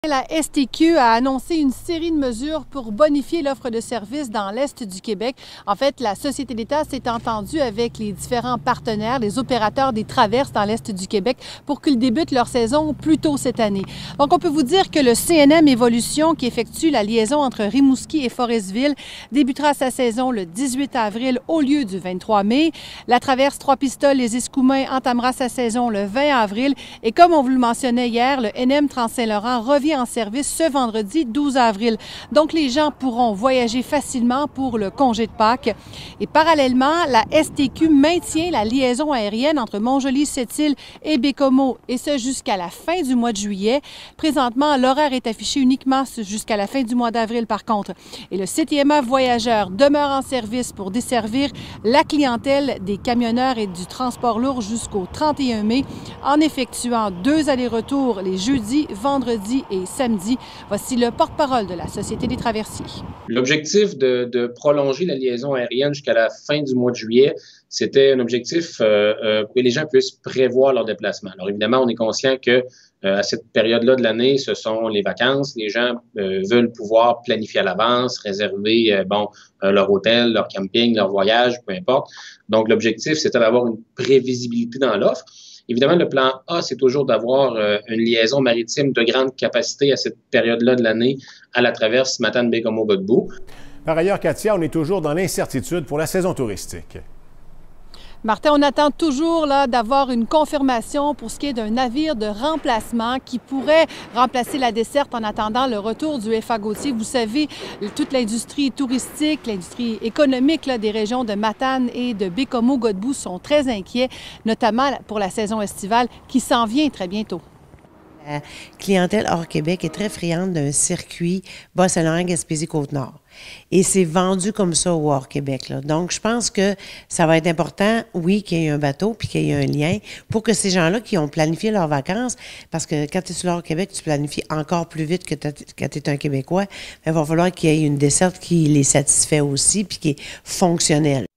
La STQ a annoncé une série de mesures pour bonifier l'offre de services dans l'Est du Québec. En fait, la Société d'État s'est entendue avec les différents partenaires, les opérateurs des traverses dans l'Est du Québec pour qu'ils débutent leur saison plus tôt cette année. Donc, on peut vous dire que le CNM Évolution, qui effectue la liaison entre Rimouski et Forestville, débutera sa saison le 18 avril au lieu du 23 mai. La traverse Trois-Pistoles-les-Escoumins entamera sa saison le 20 avril. Et comme on vous le mentionnait hier, le NM Trans-Saint-Laurent revient en service ce vendredi 12 avril. Donc, les gens pourront voyager facilement pour le congé de Pâques. Et parallèlement, la STQ maintient la liaison aérienne entre Montjoly-Sept-Îles et Baie-Comeau, et ce jusqu'à la fin du mois de juillet. Présentement, l'horaire est affiché uniquement jusqu'à la fin du mois d'avril, par contre. Et le CTMA Voyageurs demeure en service pour desservir la clientèle des camionneurs et du transport lourd jusqu'au 31 mai, en effectuant 2 allers-retours les jeudis, vendredis et samedi. Voici le porte-parole de la Société des traversiers. L'objectif de prolonger la liaison aérienne jusqu'à la fin du mois de juillet, c'était un objectif que les gens puissent prévoir leur déplacement. Alors évidemment, on est conscient que à cette période-là de l'année, ce sont les vacances. Les gens veulent pouvoir planifier à l'avance, réserver leur hôtel, leur camping, leur voyage, peu importe. Donc l'objectif, c'était d'avoir une prévisibilité dans l'offre. Évidemment, le plan A, c'est toujours d'avoir une liaison maritime de grande capacité à cette période-là de l'année à la traverse Matane-Baie-Comeau-Godbout. Par ailleurs, Katia, on est toujours dans l'incertitude pour la saison touristique. Martin, on attend toujours d'avoir une confirmation pour ce qui est d'un navire de remplacement qui pourrait remplacer la desserte en attendant le retour du FA Gautier. Vous savez, toute l'industrie touristique, l'industrie économique des régions de Matane et de Baie-Comeau-Godbout sont très inquiets, notamment pour la saison estivale qui s'en vient très bientôt. La clientèle hors Québec est très friande d'un circuit Bas-Saint-Laurent, Gaspésie, Côte-Nord. Et c'est vendu comme ça au hors Québec, là. Donc, je pense que ça va être important, oui, qu'il y ait un bateau puis qu'il y ait un lien pour que ces gens-là qui ont planifié leurs vacances, parce que quand tu es sur le hors Québec, tu planifies encore plus vite que quand tu es un Québécois, il va falloir qu'il y ait une desserte qui les satisfait aussi puis qui est fonctionnelle.